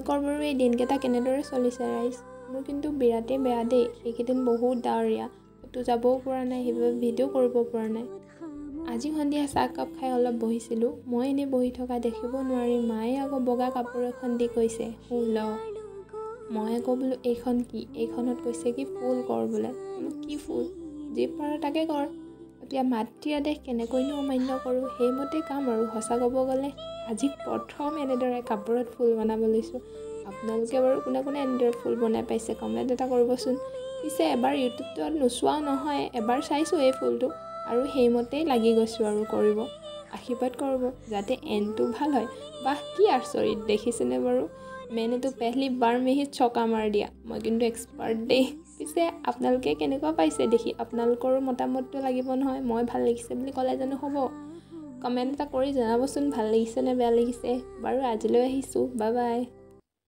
আপোনালোকৰ বাৰু এই দিনকেইটা কেনেদৰে চলিছে ৰাইজ? মোৰ কিন্তু বিৰাটেই বেয়া দেই। এইকেইদিন বহুত ডাৱৰীয়া, ক'তো যাবও পৰা নাই, সেইবাবে ভিডিঅ' কৰিব পৰা নাই। আজি সন্ধিয়া চাহকাপ খাই অলপ বহিছিলোঁ। মই এনেই বহি থকা দেখিব নোৱাৰি মায়ে আকৌ বগা কাপোৰ এখন দি কৈছে শুই ল। মই আকৌ বোলো এইখন কি? এইখনত কৈছে কি ফুল কৰ বোলে। কি ফুল? যি পাৰ তাকে কৰ। এতিয়া মাতৃ আদেশ কেনেকৈনো অমান্য কৰোঁ, সেইমতে কাম আৰু। সঁচা ক'ব গ'লে আজি প্ৰথম এনেদৰে কাপোৰত ফুল বনাব লৈছোঁ। আপোনালোকে বাৰু কোনে কোনে এনেদৰে ফুল বনাই পাইছে কমেণ্ট এটা কৰিবচোন। পিছে এবাৰ ইউটিউবটোত নোচোৱাও নহয়, এবাৰ চাইছোঁ এই ফুলটো আৰু সেইমতেই লাগি গৈছোঁ আৰু কৰিব। আশীৰ্বাদ কৰিব যাতে এণ্ডটো ভাল হয়। বাহ কি আচৰিত দেখিছেনে বাৰু? मैंने तो पहली बार में ही चौका मार दिया। মই কিন্তু এক্সপাৰ্ট দেই। পিছে আপোনালোকে কেনেকুৱা পাইছে দেখি? আপোনালোকৰো মতামতটো লাগিব নহয়। মই ভাল লাগিছে বুলি ক'লে জানো হ'ব? কমেণ্ট এটা কৰি জনাবচোন ভাল লাগিছে নে বেয়া লাগিছে। বাৰু আজিলৈ আহিছোঁ, বাই বাই।